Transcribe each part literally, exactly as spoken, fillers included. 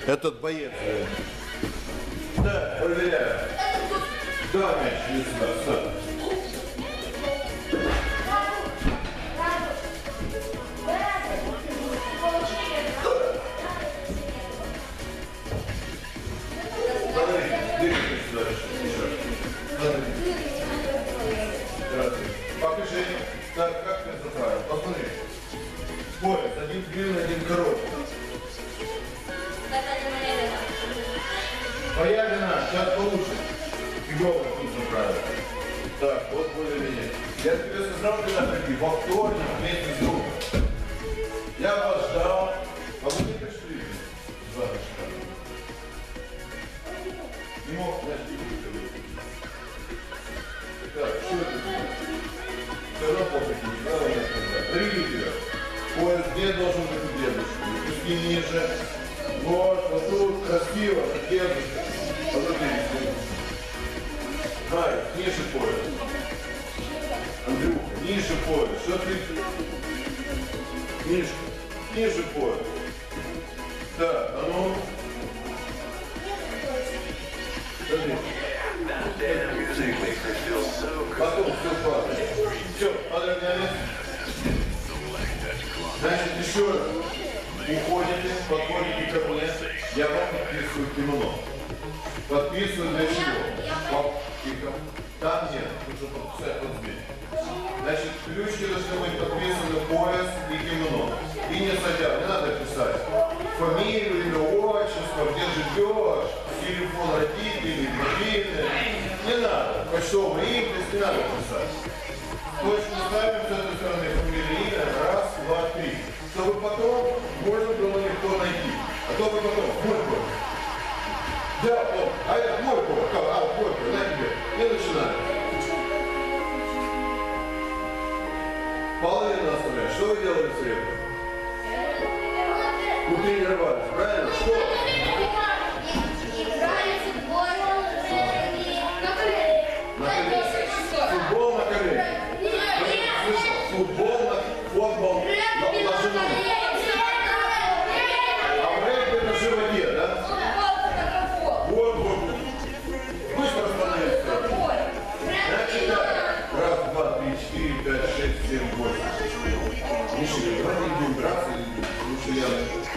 Этот боец. Да, проверяю. Да, мяч, иди сюда, сюда. Покажи, так, как ты заправил? Посмотри. Пояс, один длинный, один короткий. Твоя вина, сейчас получше. Фигово тут заправил. Так, вот более-менее. Я тебе сказал, когда прийти, во вторник вместе с другом. Я вас ждал, а вы не пришли. Два шага. Не мог найти. Так, что это? Все равно плохо не надо мне сказать. Приведи тебя. Пояс где должен быть у дедушки? Пусти ниже. Вот, вот тут красиво, как дедушка. Посмотри. Ай, ниже пояс. Андрюха, ниже пояс. Что ты? Ниже. Ниже пояс. Так, а ну. Смотри. Потом все падает. Все, падает на место. Значит, еще раз. Уходите, подходите ко мне. Я вам подписываю кимоно. Подписываю для чего? Тихо. Там нет. Нужно подписать вот здесь. Значит, ключики должны быть подписаны пояс и кимоно. И не садя, не надо писать фамилию, имя, отчество, где живешь, телефон родителей, мобильный. Не надо. Почтовый индекс, не надо писать. Точку ставим с этой стороны фамилия, имя, раз, два, три. Чтобы потом можно было легко найти. А то вы потом, мой код. Да, он, а это мой код. А, мой код, на тебе. Не начинаем. Половину оставляем. Что вы делали в среду? Вы тренировались, правильно? Что? Играли в футбол на колени. На колени. Футбол на колени. Футбол на футбол на животе. А в регби на животе, да? Вот, вот. Быстро становится. Значит так. Раз, два, три, четыре, пять, шесть, семь, восемь. Миша, давай не будем драться, лучше я...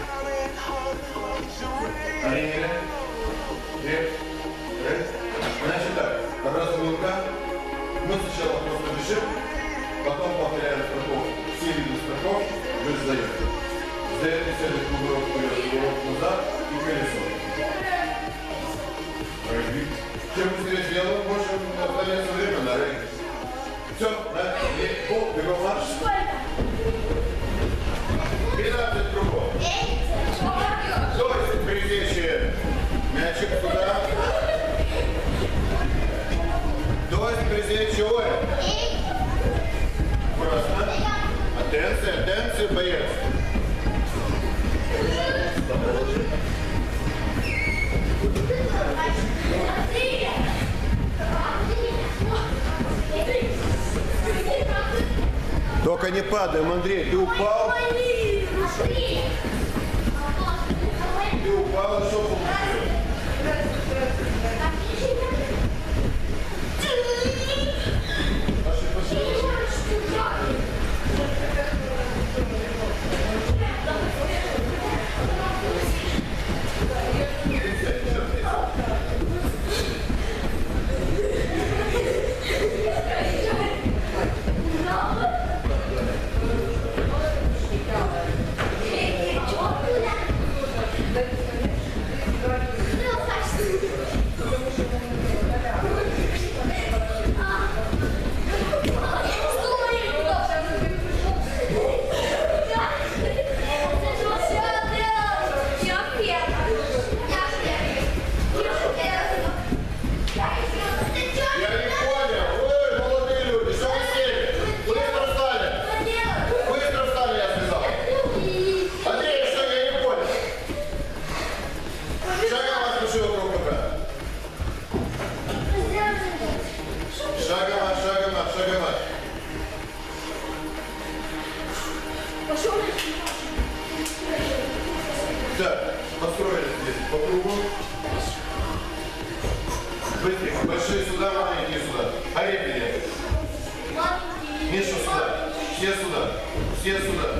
Арина. Три. Значит так. Разминка. Мы сначала просто бежим, потом повторяем страховку. Все виды страховки вы сдаете. Сдаете целый круговорот вперед, круговорот назад и колесо. Регби. Чем быстрее сделаем, больше останется время на регби. Все, на пол, бегом марш. пятнадцать кругов. То есть прилечие мячик туда. То есть прилечие ой. Просто. Атенция, атенция, боец. Только не падаем, Андрей, ты упал. Ты упал, и что получилось? Так, построились. здесь по кругу. Быстрее. Большие сюда, маленькие сюда. Орехи. Миша сюда. Все сюда. Все сюда.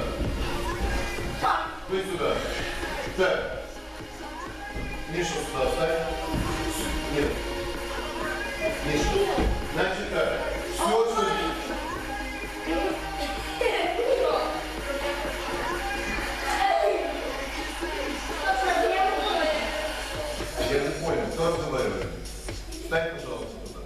Вы сюда. Так. Мишу сюда ставь. Нет. Мишу. Значит так. Все, что... Я не понял, кто разговаривает? Встань, пожалуйста, туда.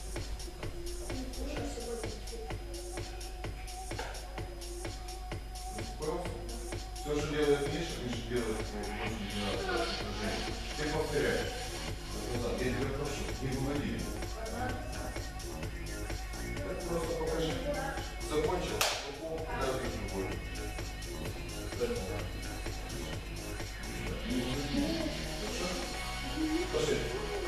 Просто. Все, что делает Миша, Миша делает свое. Ты повторяй. Я тебя прошу, не выводи меня. Просто покажи. Закончил, упал, разный другой. Пошли.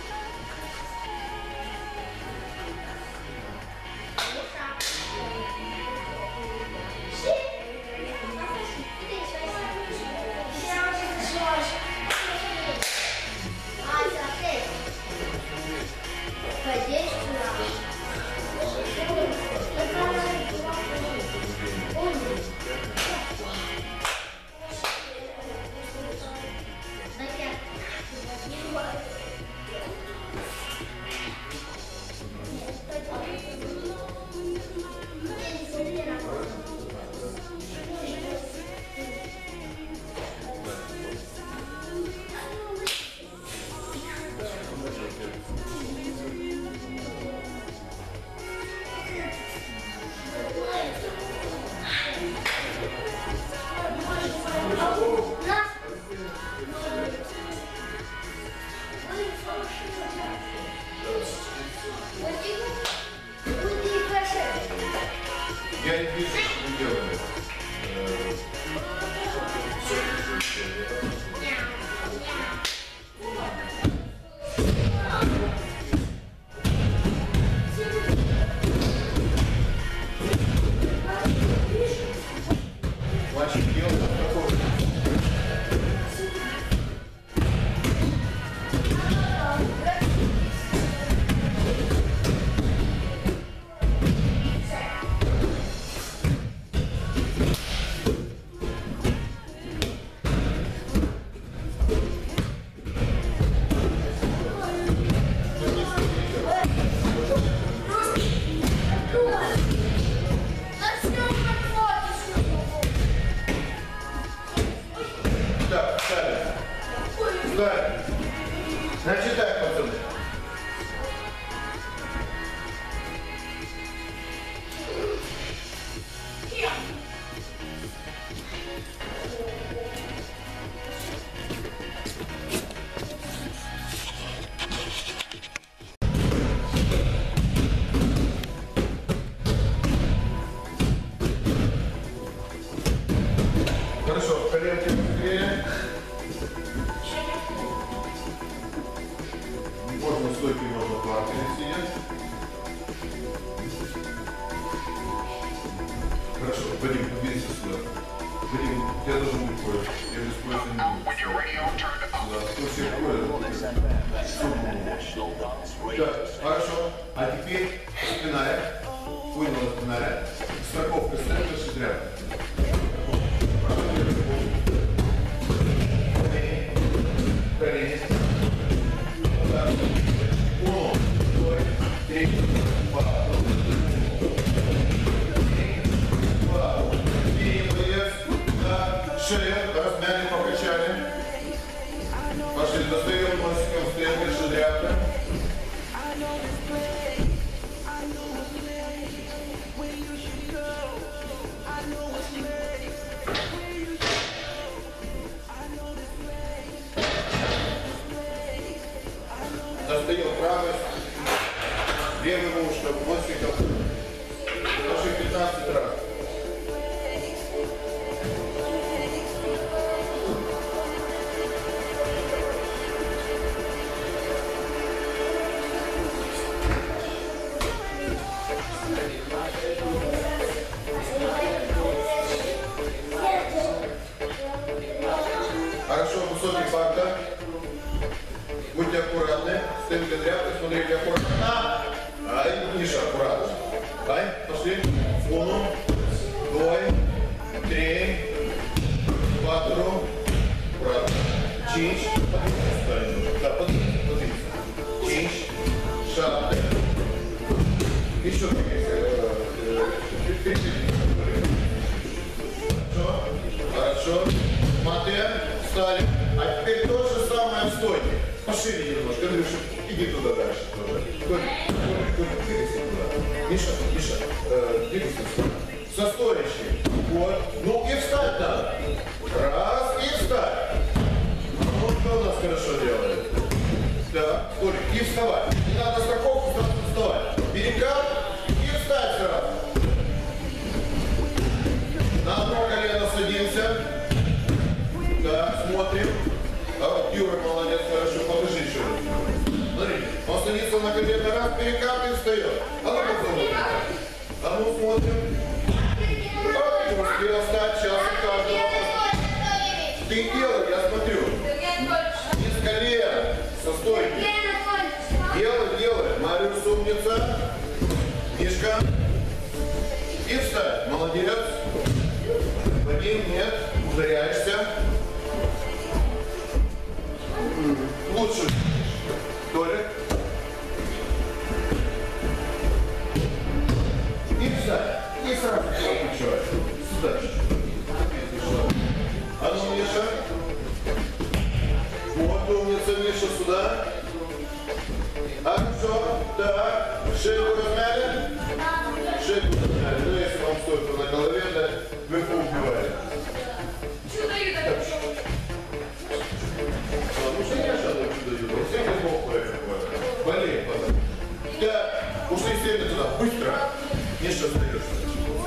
Я не вижу, что вы делаете. Мальчик делает такое. Так, встали. Встали. Значит так, пацаны. Хорошо, коленки быстрее. Можно стойки, можно планками сидеть. Хорошо, Вадим, подвинься сюда. Вадим, я должен быть пояс. Я без пояса не буду. Сюда. Кто все пояс? Так, хорошо. А теперь спиная. Понял, спиная. Страховка ставишь и дряд. Колени. Так. Уно. Три. Два. Три. Два. Перевес. Да. Шея. Размяли, покачали. Пошли. Достаем носиком. Стоим выше дряпка. Достаем правый, левым ушком, носиком. Наши пятнадцать раз. Хорошо, высокий фактор. Будьте аккуратны. Стенка тряпка, смотрите аккуратно. Ай, Миша, аккуратно. Ай, пошли. Uno, doi, trei, quattro, аккуратно. Cinci, да, подвинься, подвинься. Cinci, șapte. Еще Хорошо, хорошо. Матея, встали. А теперь то же самое в стойке. Пошире немножко. Андрюша, иди туда дальше тоже. Толик, Толик, Толик, двигайся туда. Миша, Миша, э, двигайся сюда. Со стоящей. Вот. Ну и встать надо. Раз и встать. Ну, кто у нас хорошо делает? Да, Толик, и вставать. Не надо страховку, сразу вставать. Перекат и встать сразу. На одно колено садимся. Да, смотрим. А вот Юра молодец, хорошо, покажи еще. Смотри, он садится на колено, раз, перекат и встает. А ну посмотрим. А ну смотрим. А, не успел встать, сейчас у каждого. Ты делай, я смотрю. Из колена, со стойки. Делай, делай. Мариус умница. Мишка. И встать. Молодец. Вадим, нет. Ударяешься. Лучше. Толик. И встать. И сразу плечо. Сюда. А ну, Миша. Вот умница, Миша, сюда. Хорошо. Так. Шею размяли. Шею размяли. Ну, если вам стоит на голове, да, вы поубивали. Чудо юдо. Ну, что я сейчас чудо юдо? Все не мог болеет потом. Да. Ушли сели туда. Быстро. Миша, остаешься.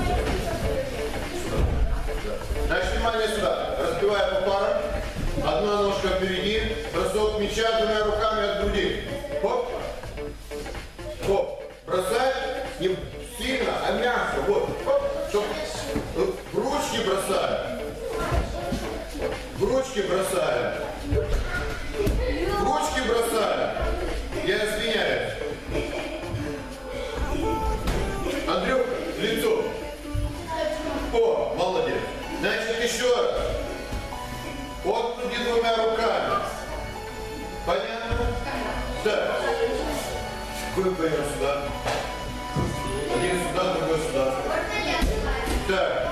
Значит, внимание сюда. Разбиваем по парам. Одна ножка впереди. Бросок мяча двумя руками от груди. Хоп. Хоп. Бросать не сильно, а мягко. Вот. Хоп. Чтоб в ручки бросаем. В ручки бросаем. В ручки бросаем. Я извиняюсь. Андрюх, лицо. О, молодец. Значит, еще раз. От груди двумя руками. Понятно? Да. Выпаем сюда. Один сюда, другой сюда. Так.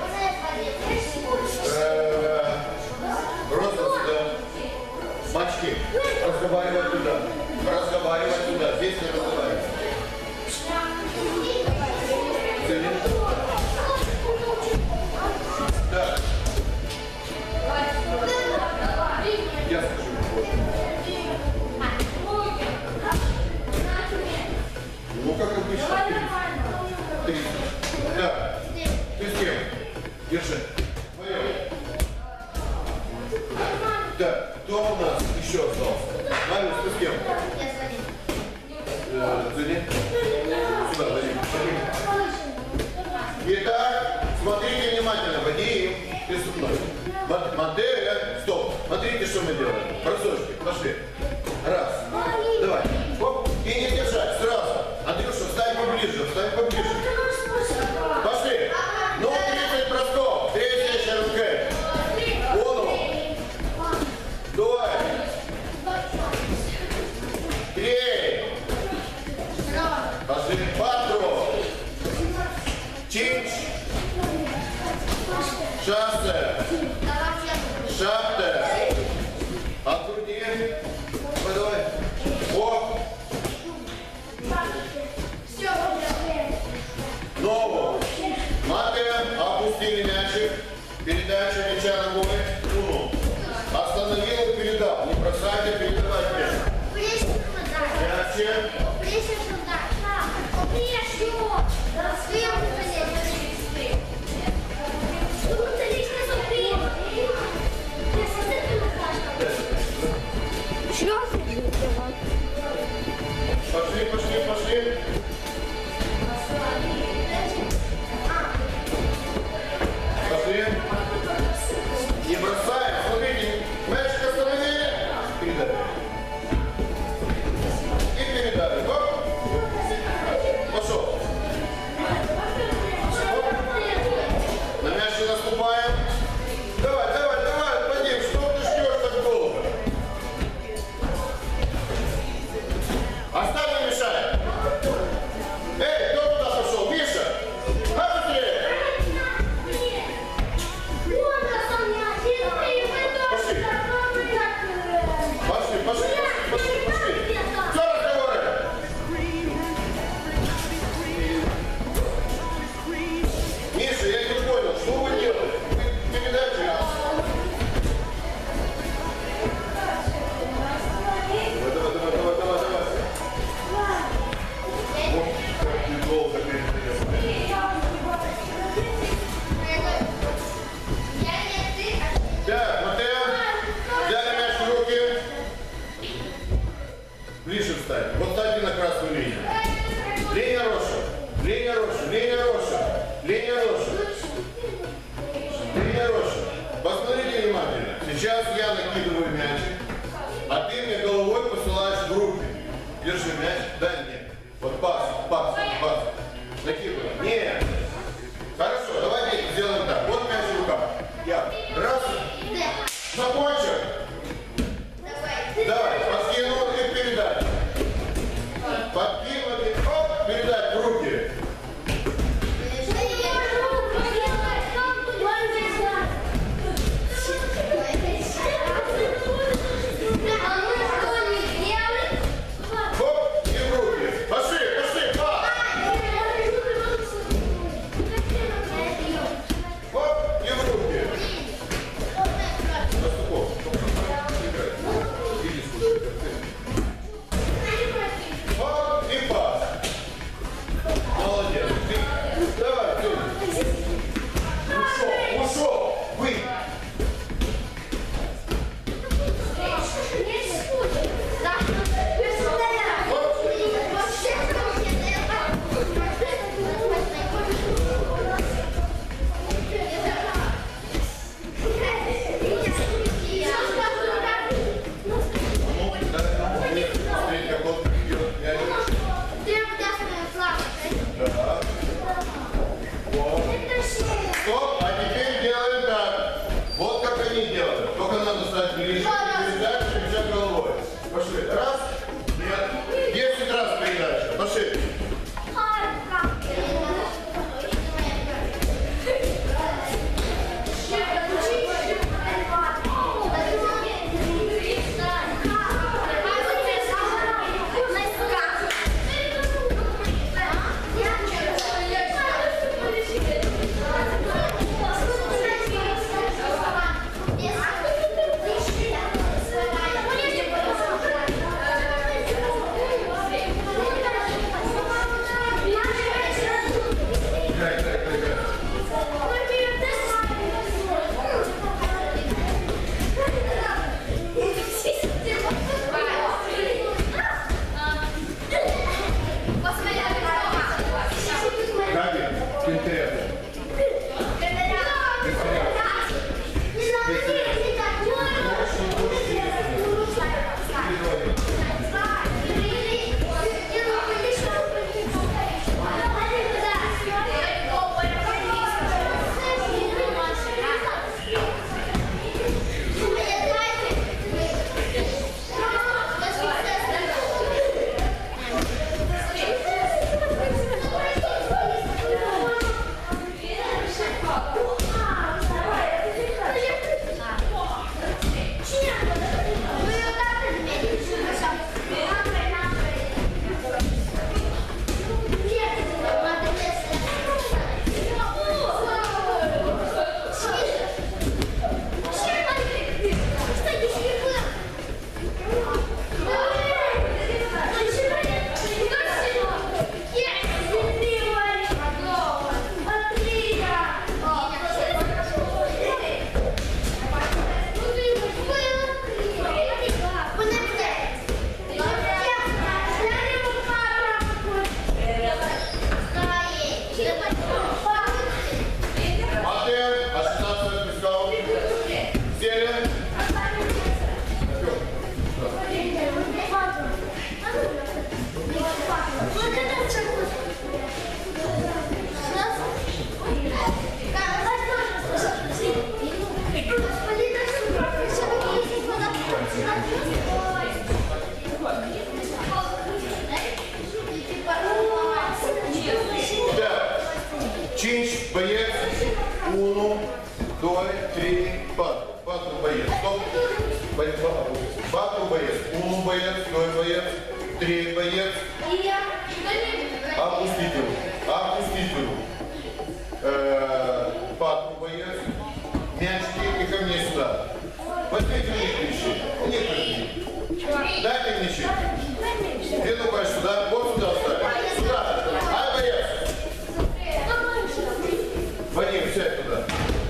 Э-э- Роза сюда. Мачки. Разговаривать туда. Разговаривать туда. Здесь не разговаривать. Цели. Так. Я скажу. Ну, как обычно. Три. Да. Ты с кем? Держи. Так, кто у нас еще остался? Мариус, ты с кем? Зайди. Сюда, Вадим. Итак, смотрите внимательно. Вадим, ты со мной. Матея, стоп. Смотрите, что мы делаем. Бросочки, пошли. Раз. Давай. Оп. И не держать, сразу. Андрюша, встань поближе, встань поближе. Пошли. Ну, тридцать бросков. Третья рука. Уно. Два. Три. Пошли. Quattro. Cinci. Шасте. Шапте. От груди. Давай. Оп. Ново. Матея, опустили мячик. Передача мяча ногой. Уну. Остановил и передал. Не бросайте, передавайте мяч. Мячик. Чё? я накидываю мячик, а ты мне головой посылаешь в руки. Держи мяч, дай мне. Вот пас, пас, пас. Накидывай. Нет. Хорошо, давайте сделаем так. Вот мяч в руках. Я. Раз. Закончил. Давай, подкинул и передать. Подкинул и оп, передать в руки. Оп, и в руки. Пошли, пошли, пас. Оп, и в руки. Наступов. Иди сюда. Оп, и пас. Молодец. Давай, Тём. Ушел, ушел. Вы. Стоп, а теперь делаем так. Вот как они делают. Только надо стать ближе, передача, кричать головой. Пошли. Раз. Нет. Десять раз передача. Пошли. Чинч, боец, уну, дой, три, бату. Бату, боец, стоп. Боец, бату. Бату, боец, уну, боец, дой, боец, три, боец. Опустить его, опустить его. Э-э, бату, боец, мячики и ко мне сюда. Возьмите мне ключи, мне ключи. Дайте мне ключи. Ты ну-ка сюда, вот сюда вставь. Сюда. Ай, боец. Вадим, сядь туда.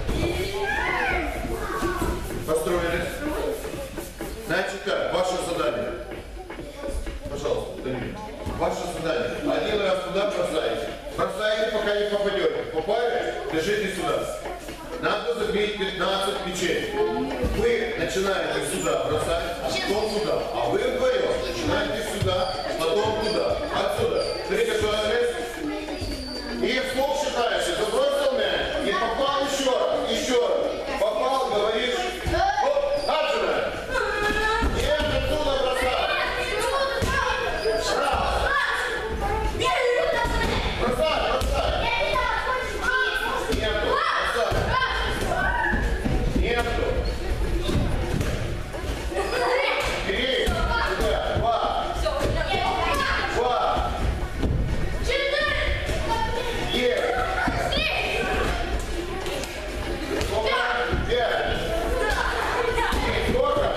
Построились. Значит как, ваше задание. Пожалуйста, Данил. Ваше задание. Один раз туда бросаете. Бросаете, пока не попадете. Попали, бежите сюда. надо забить пятнадцать мячей. Вы начинаете сюда бросать, потом туда. А вы вдвоем начинаете сюда, потом туда. Отсюда. Приготовились. И вслух считаешь. Забросил мяч. И попал еще раз. Еще раз. Попал, говоришь. Оп, отсюда. Нет, отсюда бросай. Бросай, бросай. Нету. Нету. Три. Сюда. Два. Два. Есть. Сколько? Пять. И сколько?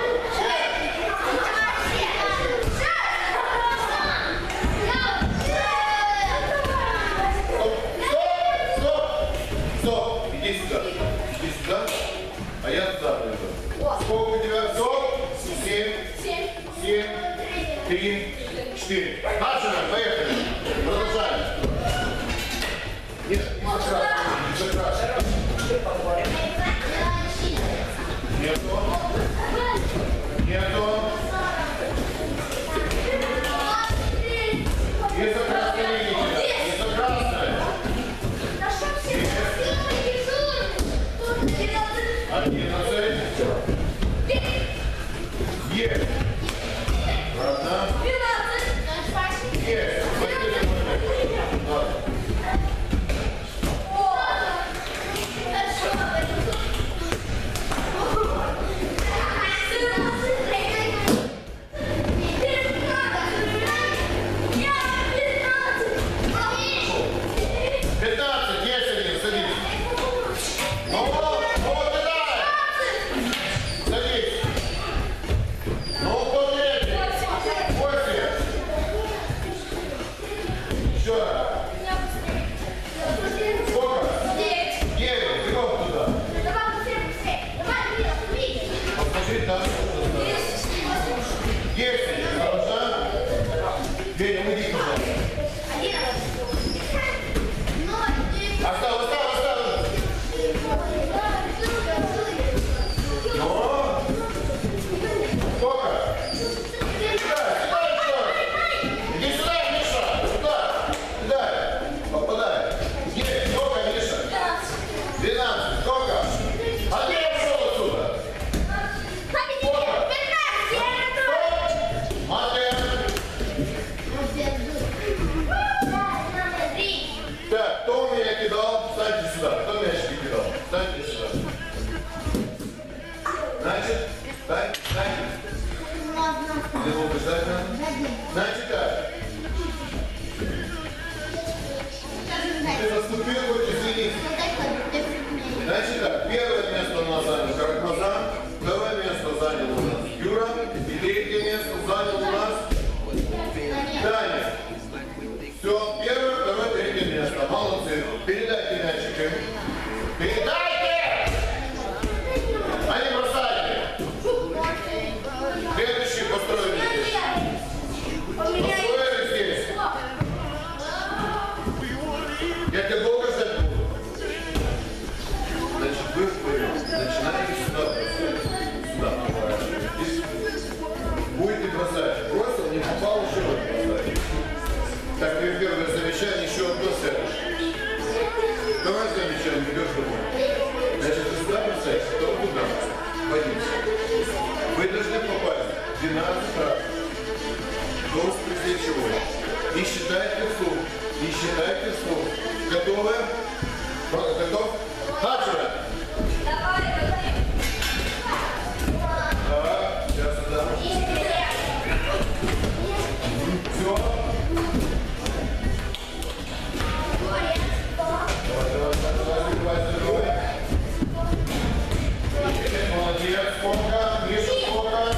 Стоп, стоп, стоп. Иди сюда. Иди сюда. А я туда приду. Сколько у тебя? Стоп. Семь. Семь. Три. Четыре. Машина, поехали. Продолжаем. Нет, не закрашивай. Не закрашивай. Нету. Нету. Не за красной линией. Не за красной. Одиннадцать. Есть. Правда? Есть. пятнадцать. Есть один. Садись. Ну вот, ну вот и дай. Садись. Ну вот третий. Восемь. Еще раз. Сколько? Девять. Бегом туда. Посмотри там. Десять. Хорошо? Федя, уйди, пожалуйста. Оставь, оставь, оставь. Ну? Сколько? Сюда, сюда еще. Иди сюда, Миша. Сюда. Сюда. Попадай. Есть. Сколько, Миша? двенадцать. Сколько? А ты ушел отсюда. Сколько? Матвей. Так, кто меня кидал? Встаньте сюда. Кто мячики кидал? Встаньте сюда. Значит, встань, встань. Где долго ждать надо? Значит так. Ты наступил, хоть извинись. Значит так, первое место у нас занял Каракмазан, второе место занял у нас Юра, и третье место занял у нас Даня. Все, первое, второе, третье место. Молодцы. Передайте мячики. Передайте! А не бросайте. Следующий построили здесь. Построили здесь. Я тебя долго ждать буду. Значит, вы вперед. Начинаете сюда бросать. Сюда поворачиваетесь. Будете бросать. Бросил, не попал, еще раз бросать. Так, ты первое замечание, еще одно сядешь. Второе замечание, идешь домой. Значит, ты сюда бросаешь, потом туда. Водимся. Вы должны попасть двенадцать раз. До плечевой. И считайте вслух. И считайте вслух. Готовы? Готов? Хачера! Давай, давай. Да, сейчас сюда. Все. Молодец, сколько? Миша, сколько?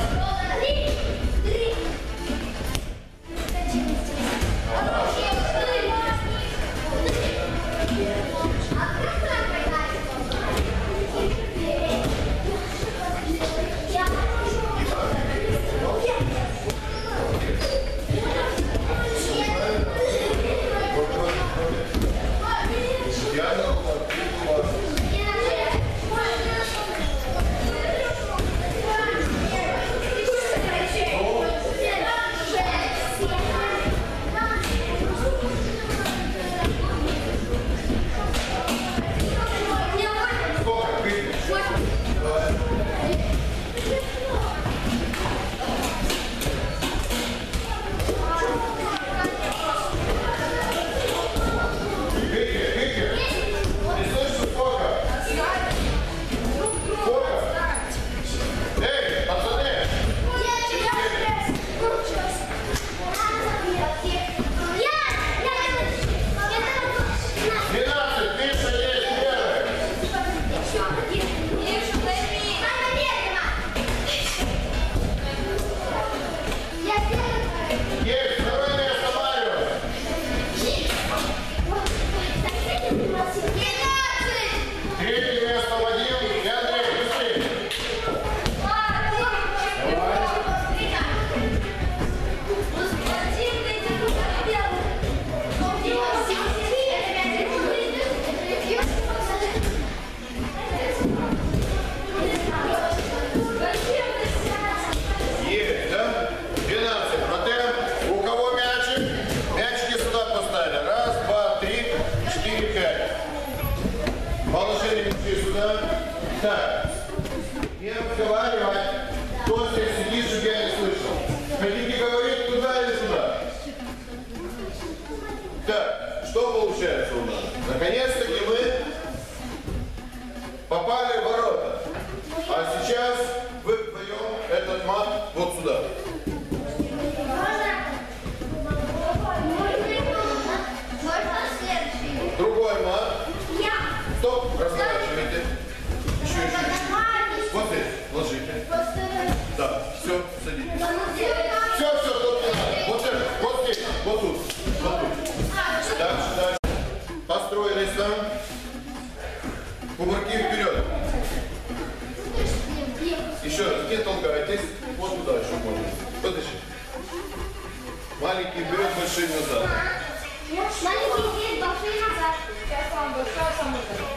здесь вот туда еще можно. Подожди. Маленький вперед, большие назад. Маленький вверх, большой назад. Сейчас вам большой, сам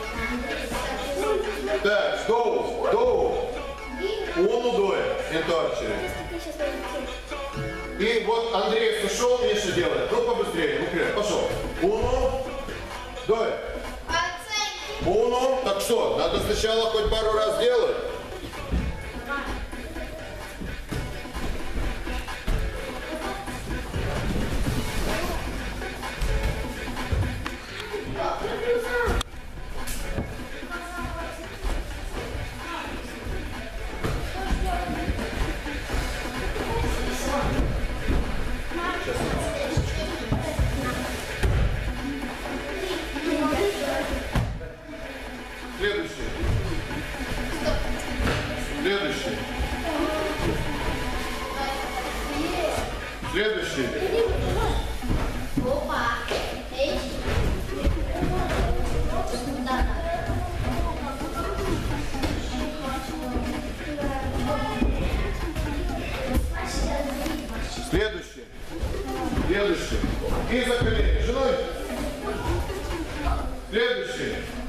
Так, доу, доу. Уну дуэ, инторчери. И вот Андрей сошел, Миша делает. Ну побыстрее, быстрее, пошел. Уну, дуэ. Уну, так что, надо сначала хоть пару раз делать. Следующий. Следующий. Следующий. Опа. Эй. Да. Следующий. Следующий. И за колени. Женой. Следующий.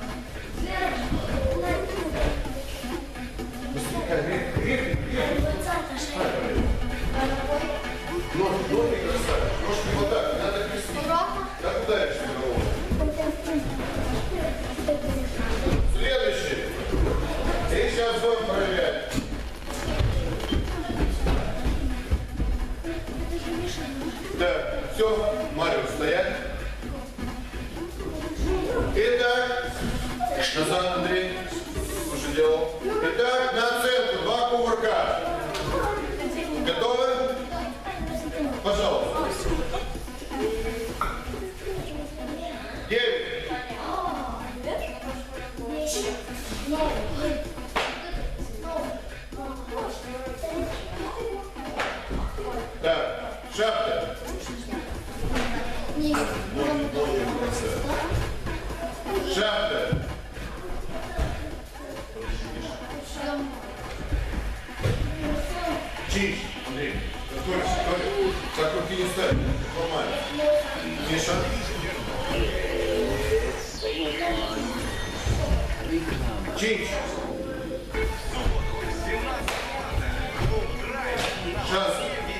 Ножки, ноги красавец. Ножки вот так, не надо крестить. Как ударишься головой. Следующий. И сейчас будем проверять. Так, все, Марио, стоять. Итак, назад, Андрей. Уже делал. Итак, на оценку. Два кувырка. Готовы? Пожалуйста. Девять. Так, шапка. Шапка. Чиж, Андрей. Какой, какой, как руки не ставят. Нормально. Миша. Чиж. Шанс.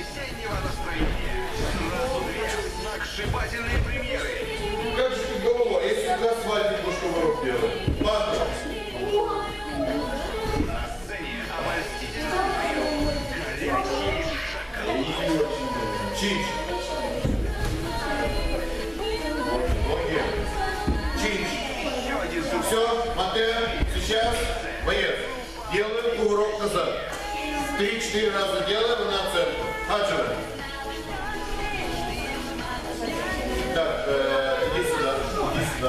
Сшибательные премьеры. Как же ты голова, если ты свадьбу пушку в рук делаешь? Ладно. На сцене обольстительный прием. Горячий шоколад. Чич. Ноги. Чич. Еще один зуб. Все, Матео, сейчас, боец, делаем кувырок назад. Три-четыре раза делаем и на оценку. Хаджи. Так, э, иди сюда, иди сюда.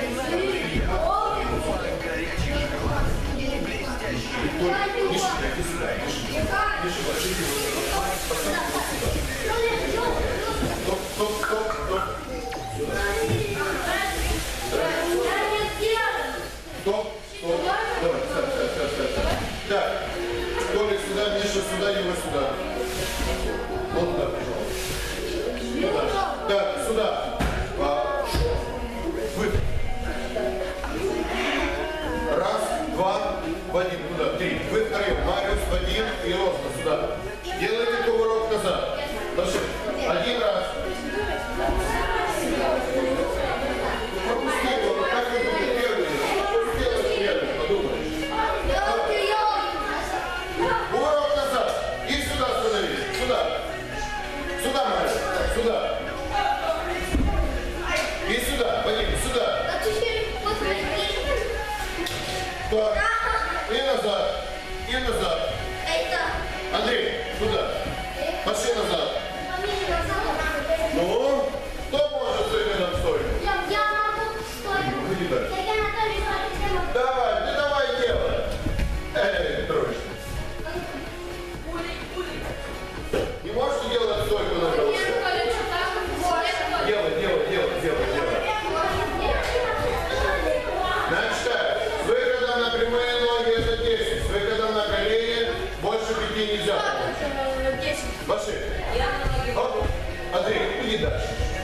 Горячий шоколад. И блестящий. Миша, иди сюда, Миша. Миша, пошли. Стоп, стоп, стоп, стоп. Стоп, стоп. Давай, сядь, сядь, сядь, сядь. Так, Толик сюда, Миша сюда, его сюда. Вот туда, пожалуйста. Сюда. Так, сюда. Выпад. Раз, два, Вадим, туда, три. Вы втроем, Мариус, Вадим и Росна сюда. Делайте кувырок назад. Пошли. Один раз. Пропусти его, ну как вы будете первый? Сделай первый, подумаешь. Кувырок назад. И сюда становись. Сюда. Сюда, Мариус. Сюда. И сюда, Вадим, сюда. Так. И назад. И назад. Андрей, туда. Пошли назад. Ну, кто может с рядом стоить? Выходи дальше. Давай, ты давай делай. Эй, Петрович. Не можешь делать стойку на голове? Делай, делай, делай, делай, делай. Значит так, с выходом на прямые ноги это десять, с выходом на колени больше пяти нельзя. десять. Пошли. Оп. Андрей, иди дальше.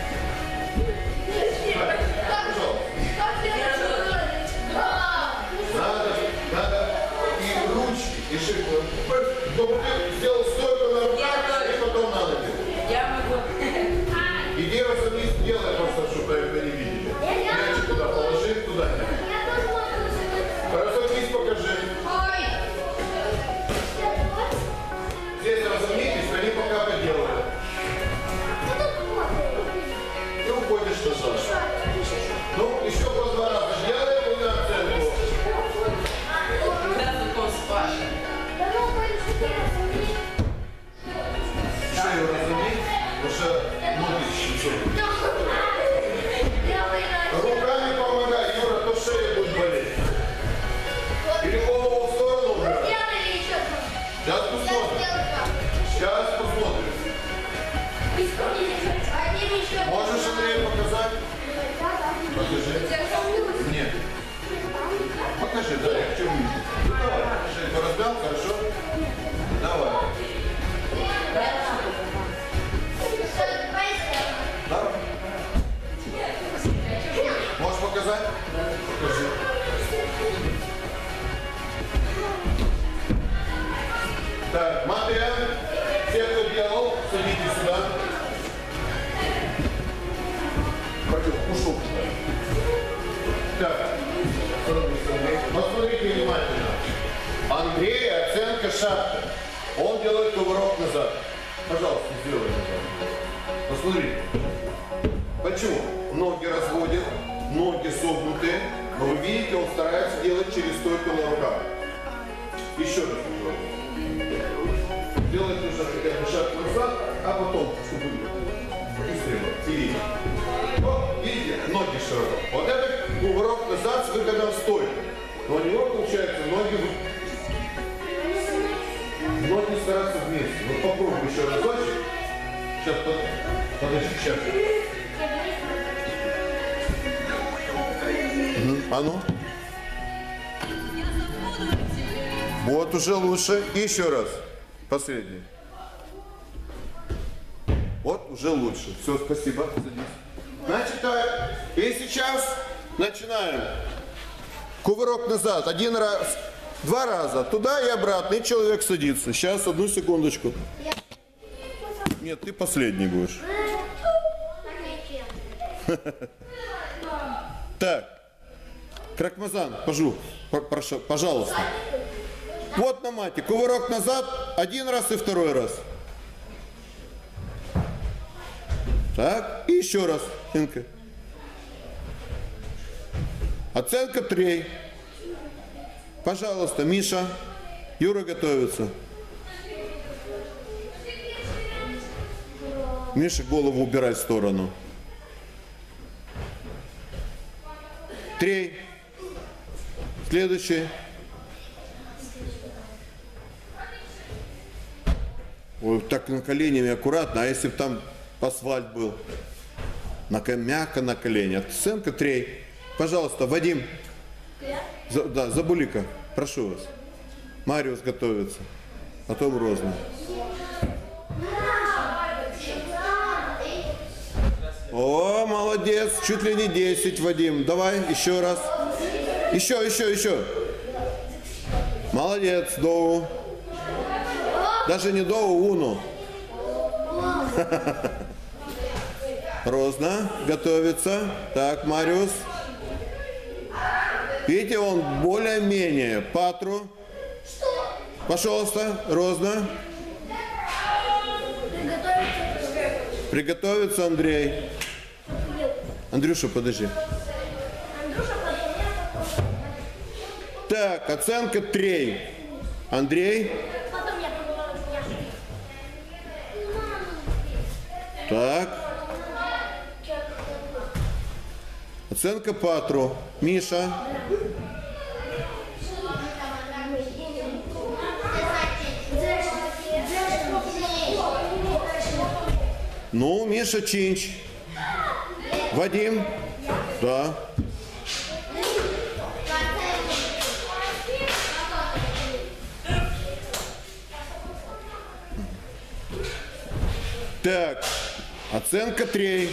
Надо, надо и ручки, и шире. Чтобы ты сделал стойку на руках, и потом на ноги. Я могу. Иди разумей, делай просто, чтобы это не видели. Мячик туда положи, туда. Разумись, покажи. Здесь разумейтесь, они пока поделают. Ты уходишь назад. Ну, еще по два раза делай и на оценку. Когда закон Паша? Шею разумей, потому что ноги щипчут. Руками помогай, Юра, то шея будет болеть. Или голову в сторону убирай. Сейчас посмотрим. Сейчас посмотрим. Можешь, Андрей, показать? Покажи. Нет. Покажи, да, я хочу видеть. Ну, давай, покажи. Ты разбил, хорошо? Давай. Давай. Можешь показать? Покажи. Так, Матвей, все, кто делал, садитесь сюда. Пойдем, ушел туда. Так, посмотрите внимательно. Андрей, оценка шахта. Он делает кувырок назад. Пожалуйста, сделай назад. Посмотри. Почему? Ноги разводят, ноги согнутые, но вы видите, он старается делать через стойку на руках. Еще раз попробуем. Делает уже хотя бы шаг назад, а потом, чтобы быстрее, вперед. Вот, видите, ноги широко. Вот это кувырок назад с выходом в стойку. Но у него получается ноги, ноги стараются вместе. Вот попробуй еще разочек. Сейчас, под... подожди, сейчас. А ну. Вот уже лучше. И еще раз. Последний. Вот уже лучше. Все, спасибо. Значит так. И сейчас начинаем. Кувырок назад. Один раз. Два раза. Туда и обратно. И человек садится. Сейчас, одну секундочку. Нет, ты последний будешь. Так. Кракмазан, пожу, прошу, пожалуйста. Вот на мате. Кувырок назад. Один раз и второй раз. Так. И еще раз. Инка. Оценка три. Пожалуйста, Миша. Юра готовится. Миша, голову убирай в сторону. Три. Следующий. Ой, так на коленями аккуратно, а если бы там асфальт был? На, мягко на колени. Оценка три. Пожалуйста, Вадим. За, да, Забулика, прошу вас. Мариус готовится. Потом Розна. О, молодец. Чуть ли не десять, Вадим. Давай, еще раз. Еще, еще, еще. Молодец, Доу. Даже не Доу, Уну. Розна готовится. Так, Мариус. Видите, он более-менее. Патру. Пожалуйста, Розна. Приготовиться, Андрей. Андрюша, подожди. Так, оценка три. Андрей. Так. Оценка Патру. Миша. Ну, Миша Чинч. Вадим. Да. Так, оценка три.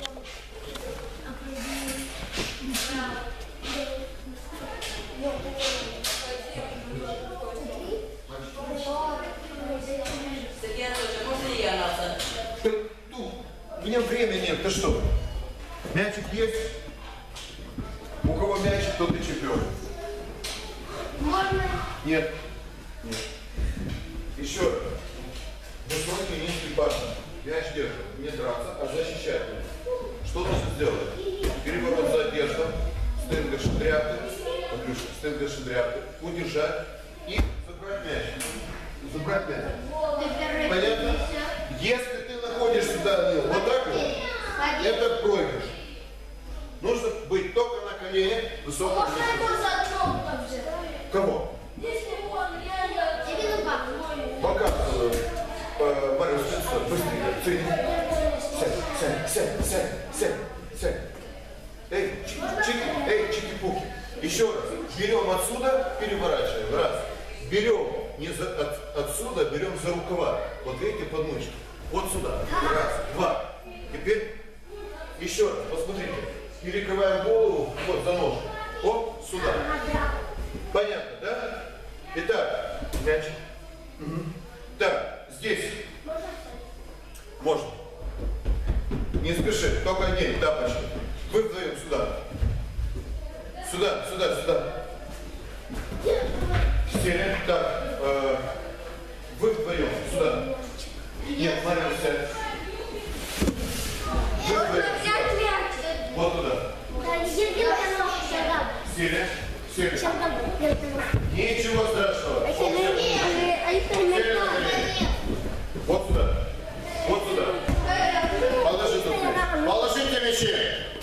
Сергей Анатольевич, можно и я на оценку? Ты, ну, у меня времени нет, ты что? Мячик есть? У кого мячик, тот и чемпион. Можно? Нет. Нет. Еще раз. Высокий, низкий партнер. Мяч держит. Не драться, а защищать его. Что нужно сделать? Переворот задержка. Стенга шадряпты. Подрюшка. Стенга шадряпты. Удержать. И забрать мяч. Забрать мяч. Понятно? Если ты находишься, Данил, вот так вот, это проигрыш. Нужно быть только на коленях, высоком. Можно его заодно так же? Кого? Если он реально... Тебе на бак. Показываю. Э, Мария, стой, быстрее. Сядь, сядь, сядь, сядь, сядь, сядь. Эй, чики-чики, эй, чики-пуки. Еще раз. Берем отсюда, переворачиваем. Раз. Берем не за, от, отсюда, берем за рукава. Вот видите, подмышки. Вот сюда. Раз, два. Теперь еще раз. Посмотрите. Перекрываем голову, вот за ножку. Оп, сюда. Понятно, да? Итак, мяч. Угу. Так, здесь. Можно. Не спеши, только одень тапочки. Вы вдвоем сюда. Сюда, сюда, сюда. Сели. Так, э, вы вдвоем сюда. Нет, Мария, сядь. Вы вдвоем сюда. Вот туда. Сели. Сели. Ничего страшного. Вот сюда. Вот сюда. Положите. Положите мячи.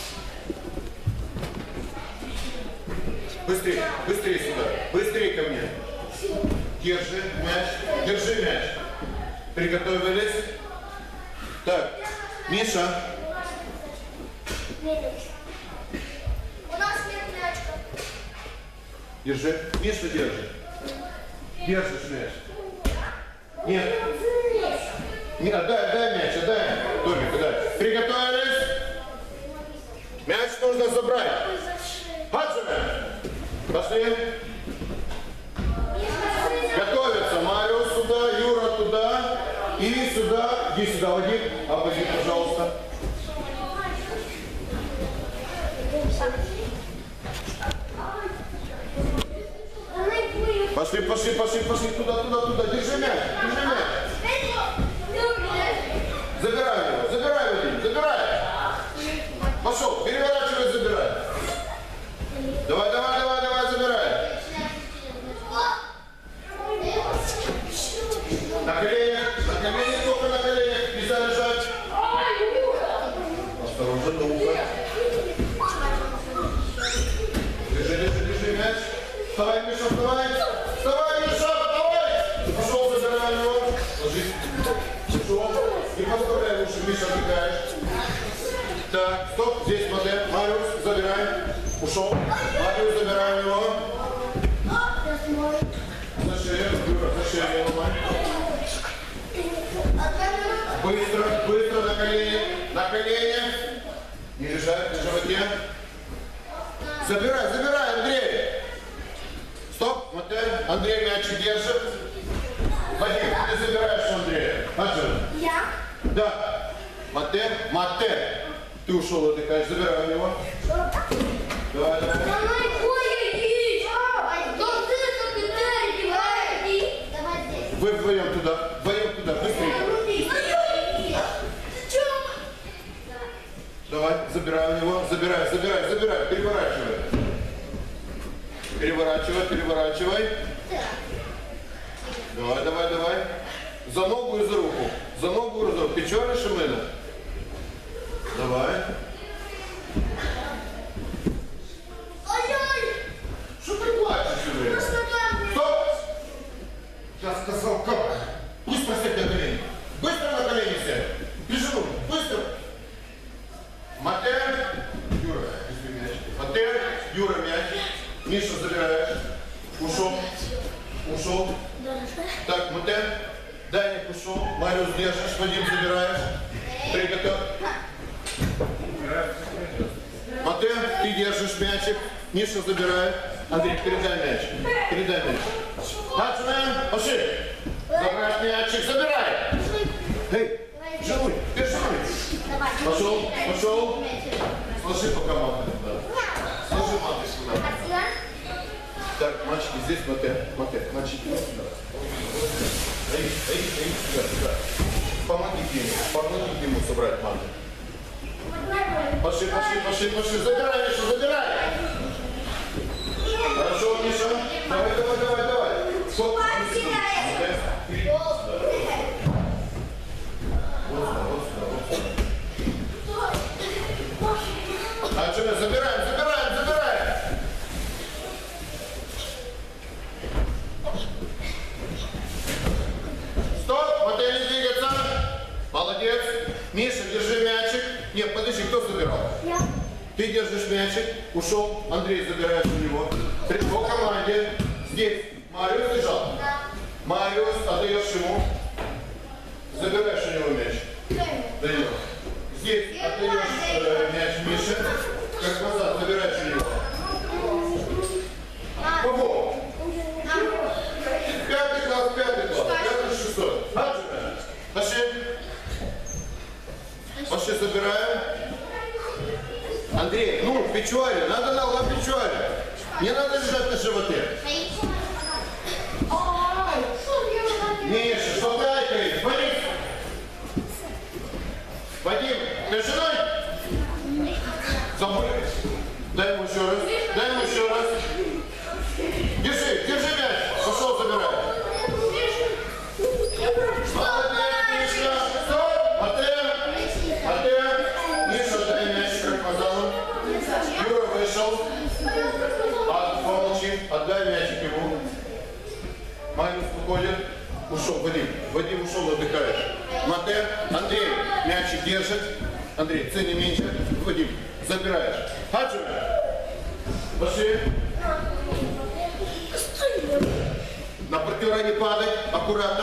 Быстрее, быстрее сюда. Быстрее ко мне. Держи мяч. Держи мяч. Приготовились. Так, Миша. У нас нет мячка. Держи. Миша, держи. Держишь мяч. Нет. Не, отдай, дай мяч, отдай. Толик, дай. Приготовились. Мяч нужно забрать. Хаджи. Пошли. Готовится. Марио сюда, Юра туда. И сюда. Иди сюда, Вадим. Обойди, пожалуйста. Пошли, пошли, пошли, пошли. Туда, туда, туда. Держи мяч. Держи мяч. Забирай его. Забирай, Вадим. Забирай. Пошел. Переворачивай, забирай. Давай, давай, давай, давай, забирай. На коленях, на коленях, только на коленях. Нельзя лежать. Осторожно, до уха. Держи, держи, держи мяч. Вставай, Миша, вставай. Вставай, Миша, вставай. Пошел, забирай его. Ложись. Пошел. Не подставляй уши, Миша, отвлекаешь. Так, стоп, здесь модель. Мариус, забираем. Ушел. Мариус, забираем его. За шею, Юра, за шею, ломай. Быстро, быстро на колени. На колени. Не лежать на животе. Забирай, забирай, Андрей. Стоп, модель. Андрей мячик держит. Вадим, ты забираешь Андрея. Хаджи. Я? Да. Модель, модель. Ты ушел, отдыхаешь, забираем его. Давай, давай. Вы вдвоем туда, вдвоем туда, быстрее. Давай, забираем его, забирай, забирай, забирай, переворачивай. Переворачивай, переворачивай. Давай, давай, давай. За ногу и за руку. За ногу и за руку. Печора, Шимена. Давай. Что ты плачешь, Шимена? Стоп! Я сказал, как? Быстро сядь на колени. Быстро на колени сядь. Прижиму. Быстро. Матер. Юра, возьми мяч. Матер. Юра, мяч. Миша, забираешь. Ушел. Ушел. Так, Матер. Дай мне ушел. Мариус держишь, Вадим забираешь. Приготовь. Матэ, ты держишь мячик. Миша забирает. Андрей, передай мяч. Передай мяч. Хаджмен, пошли. Забрать мячик, забирай. Эй, живой, держи. Пошел, пошел. Сложи пока маты. Сложи маты сюда. Так, мальчики, здесь Матэ. Матэ, мальчики, сюда. Эй, эй, эй, сюда, сюда. Помогите ему, помогите ему собрать маты. Пошли, пошли, пошли, пошли. Забирай, Миша, забирай. Хорошо, Миша. Давай, давай, давай, давай. Стоп. А что мы забираем, забираем, забираем. Стоп, Матэ, не двигаться. Молодец. Миша, держи мячик. Нет, подожди, кто забирал? Я. Ты держишь мячик, ушел, Андрей забирает у него. По команде. Здесь Мариус лежал. Да. Мариус, отдаешь ему. Забираешь у него мяч. Даешь. Здесь отдаешь э, мяч Мише. Как назад забираешь у него. Кого? Пятый класс, пятый класс, пятый, шестой. Хаджимен. Пошли. Пошли, забираем. Андрей, ну, печуали, надо на лоб печуали. Не надо лежать на животе. Миша, что ты айкаешь? Вадим! Вадим, ты женой? Забыл. Дай ему еще раз. Дай ему еще раз. Держи, держи мяч. Пошел, забирай. Молодец, Миша. Стоп, Матэ. Матэ. Миша, дай мяч, как казалось. Юра вышел. А, помолчи. Отдай мячик ему. Мариус выходит. Ушел, Вадим. Вадим ушел, отдыхает. Матэ, Андрей, мячик держит. Андрей, цени меньше. Вадим, забираешь. Хаджимен. Пошли. На партнера не падай. Аккуратно.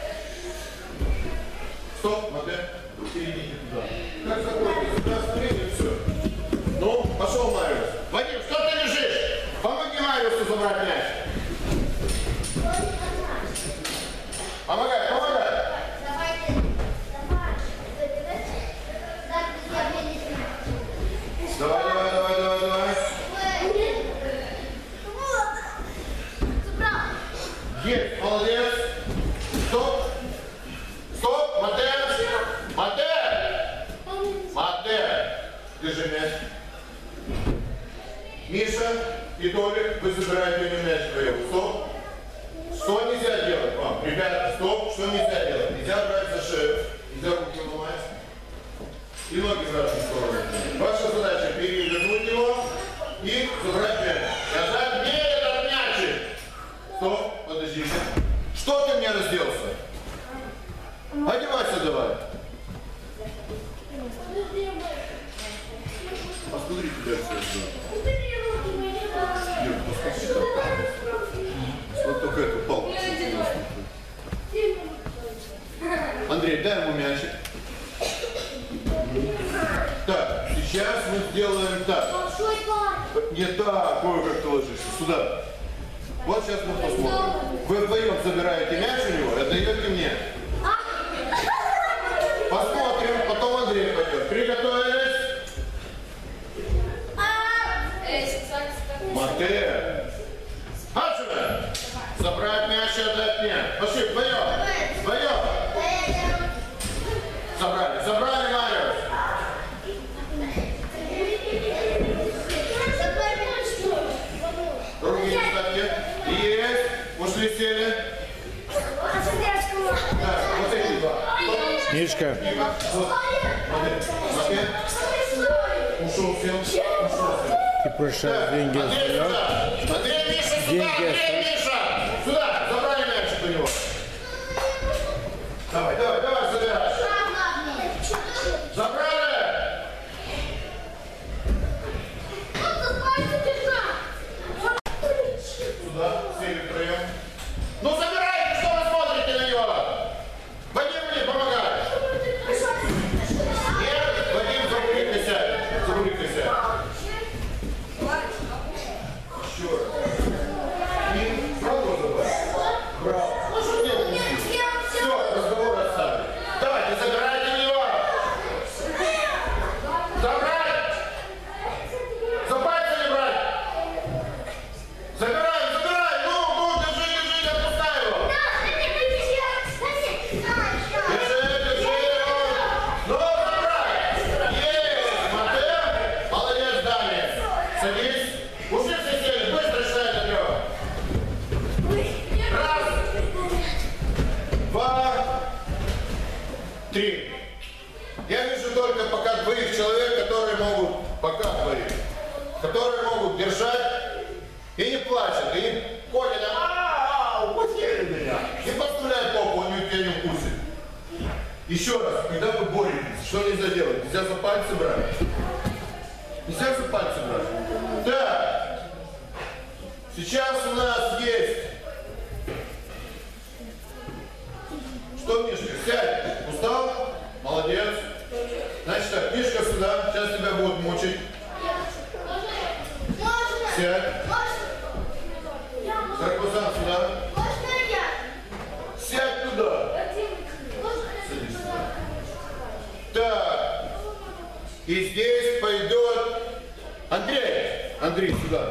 Стоп, Матэ. Перейдите туда. Как заходите? Сюда, смотрите, все. Ну, пошел Мариус. Вадим, что ты лежишь? Помоги Мариусу забрать мяч. Помогай, помогай. Давай, давай, давай, давай, давай. Есть, молодец. Стоп. Стоп, Матэ. Матэ. Матэ. Держи мяч. Миша и Толик, вы забираете у него мяч вдвоем. Стоп. Что нельзя делать вам? Ребята, стоп, что нельзя делать? Нельзя брать за шею, нельзя руки ломать и ноги в разные стороны. Ваша задача перевернуть его и забрать мяч. Сказать мне этот мячик. Стоп, подождите. Что ты мне разделся? Одевайся давай. Посмотри, тебя все сделано. Юр, посмотри, как. Вот только эту палку. Андрей, дай ему мячик. Так, сейчас мы сделаем так. Не так, ой, как ты ложишься. Сюда. Вот сейчас мы посмотрим. Вы вдвоем забираете мяч у него и отдаете мне. Посмотрим, потом Андрей пойдет. Приготовились? Матэ. Хаджимен. Забрать мяч и отдать мне. Пошли, вдвоем. Вдвоем. Забрали, забрали, Мариус. Руки не ставьте. Есть. Ушли, сели. Так, вот эти два. Мишка. Вот. Матэ. Ушел, сел. Ушел, сел. Ты прошлый деньги оставлял? Андрей, Миша, сюда! Деньги Андрей, Миша! Сюда! Забрали мячик у него. Давай, давай, давай, забирай. Забрали! Сюда, сели втроем. Ну забирайте, что вы смотрите на него? Вадим! три. Я вижу только пока двоих человек, которые могут, пока двоих, которые могут держать и не плачут, и не ходят, а упустили меня. Не подставляй попу, он тебя не укусит. Еще раз, когда вы боретесь, что нельзя делать? Нельзя за пальцы брать. Нельзя за пальцы брать. Так. Сейчас у нас есть. Что, Мишка, сядь. Устал? Молодец. Значит так, Мишка сюда. Сейчас тебя будут мучить. Сядь. Саркозан сюда. Сядь туда. Садись сюда. Так. И здесь пойдет Андрей. Андрей, сюда.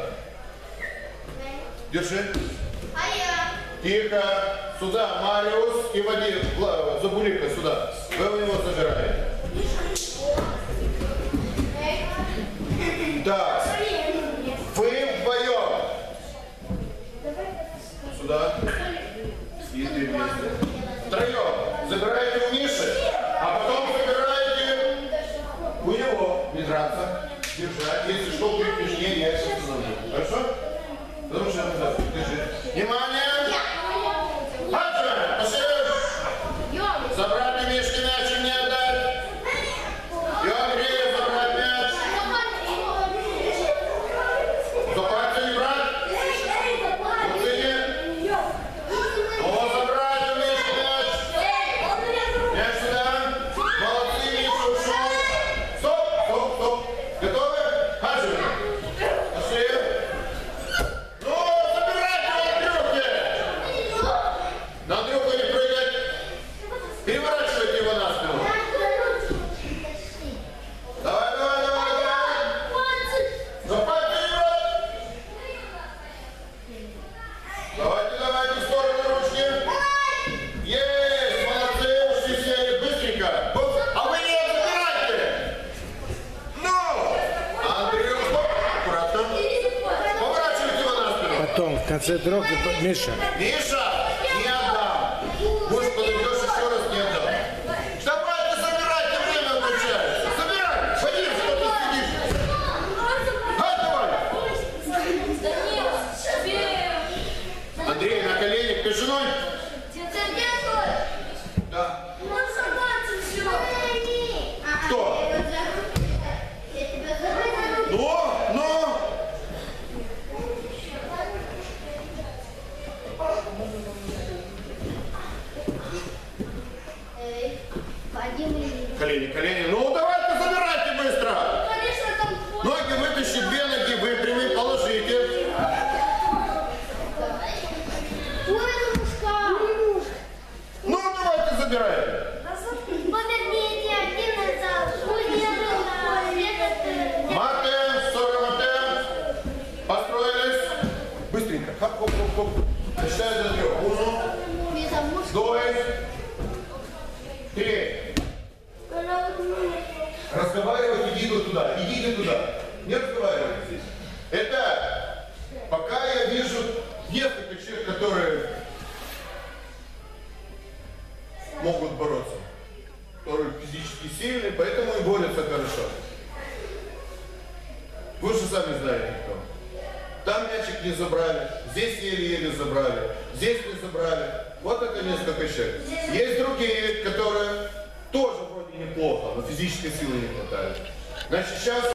Держи. Тихо. Сюда, Мариус и Вадим. Забулика сюда. Вы у него забираете. Так. Вы вдвоем. Сюда. И ты вместе. Втроем. Забираете у Миши, а потом забираете у него. Не драться. Держать. Если что, крикнешь, не, я сейчас назову. Хорошо? Потому что надо. Держи. Внимание! Хаджи! Пошли! Забрали Мишки мяч и не отдать. И Андрея забрать мяч. За пальцы не брать. Уцени. О, забрали у Мишки мяч. Мяч сюда. Молодцы, Миша ушел. Стоп, стоп, стоп. Готовы? Хаджи! Пошли. Ну, забирайте Андрюхи. На Андрюху не прыгать. Переворачивайте его на спину. Давай, давай, давай, давай. За пальцы не брать. Давайте, давайте, в сторону ручки. Есть, молодцы, ушли сели быстренько. А вы не забирайте. Ну, Андрюха, аккуратно. Поворачивайте его на спину. Потом, в конце трёх, Миша. Миша, не отдам. Муж подойдешь еще раз, не отдам. Давайте забирайте, время включается. Забирай. Вадим, что ты сидишь? А, давай. Андрей, на коленях, ты женой? Да. Кто? Ну, ну. Колени, колени. Ну, давайте забирайте быстро. Ноги вытащи, две ноги выпрями, положите. Ну, давайте забирайте. Мате, сорок мате. Построились. Быстренько. Хоп, хоп, хоп, хоп. Считай до трех. Уну. Двое. Три. Разговаривать, иди туда, иди туда. Не разговаривайте здесь. Это пока я вижу несколько человек, которые могут бороться, которые физически сильные, поэтому и борются хорошо. Вы же сами знаете кто. Там мячик не забрали, здесь еле-еле забрали, здесь не забрали. Вот это несколько человек. Есть другие, которые тоже вроде неплохо, но физической силы не хватает. Значит, сейчас